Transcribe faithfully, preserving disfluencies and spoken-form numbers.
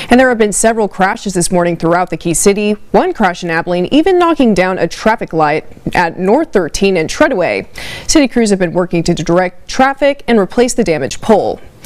And there have been several crashes this morning throughout the Key City. One crash in Abilene even knocking down a traffic light at North thirteen and Treadaway. City crews have been working to direct traffic and replace the damaged pole.